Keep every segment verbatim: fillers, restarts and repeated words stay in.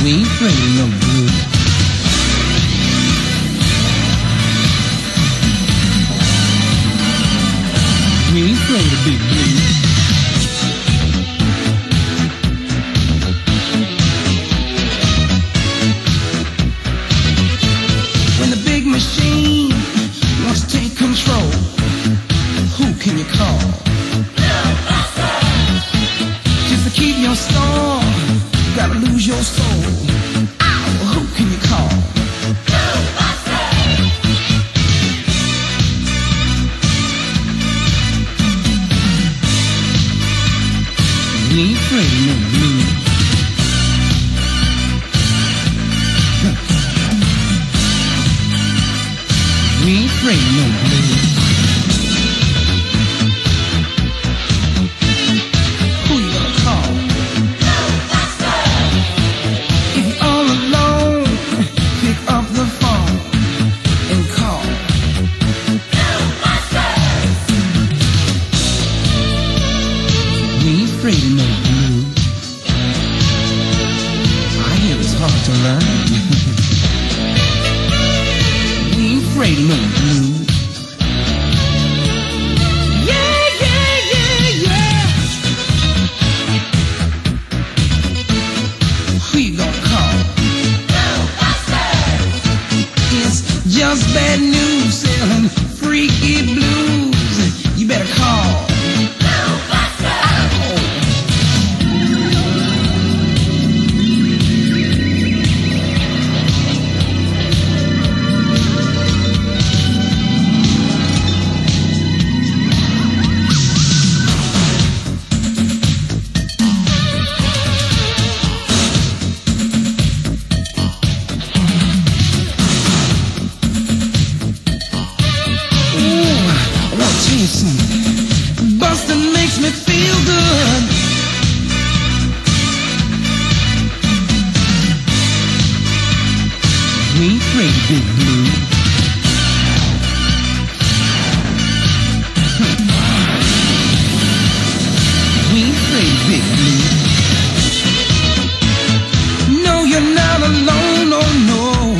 We ain't afraid of no blue. We ain't afraid of big blue. When the big machine wants to take control, who can you call? Just to keep your storm, you gotta lose your soul. Ow, who can you call? We ain't afraid of no blue. We ain't afraid of no blue. Who you gonna call? If you're all alone, pick up the phone and call. We ain't afraid of no blue. I hear it's hard to learn. We ain't afraid of no blue. Yeah, yeah, yeah, yeah. Who you gonna call? It's just bad news selling freaky blues. You better call. Bustin' makes me feel good. We ain't afraid of big blue. We ain't afraid of big blue. No, you're not alone, oh no.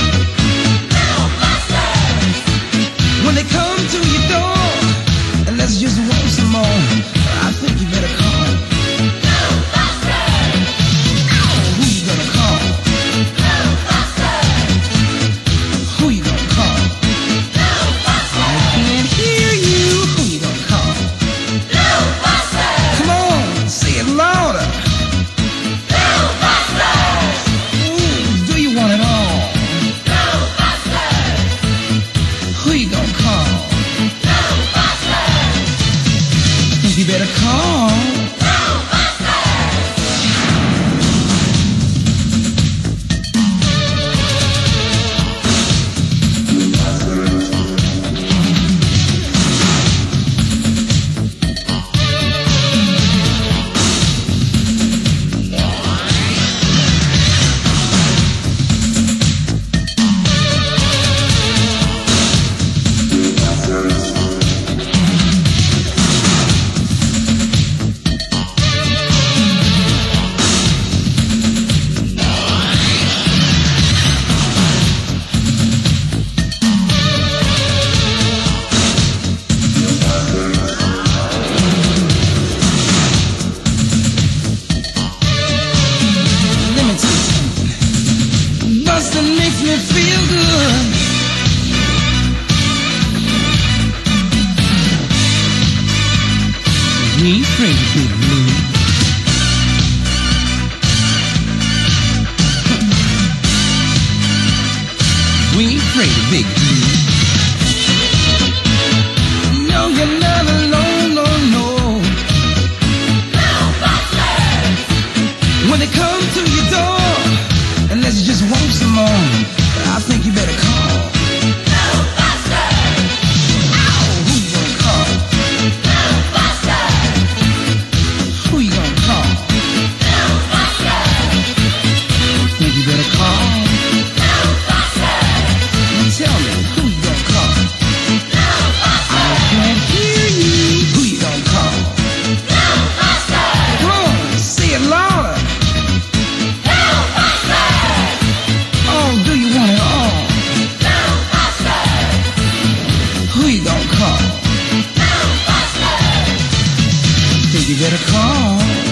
When they come to your door and let's just want some more, I think you better call. Who you gonna call? Who you gonna call? I can't hear you. Who you gonna call? Come on, say it louder. Ooh, do you want it all? Who you gonna call? You better call. Bustin' makes me feel good. We ain't afraid of big blue. We ain't afraid of big blue. No, you're not alone, no, no. When they come to your door and let's just want some more, I think you better call. Ow, who you gonna call? Who you gonna call? Think you better call? Now tell me, who think you better call.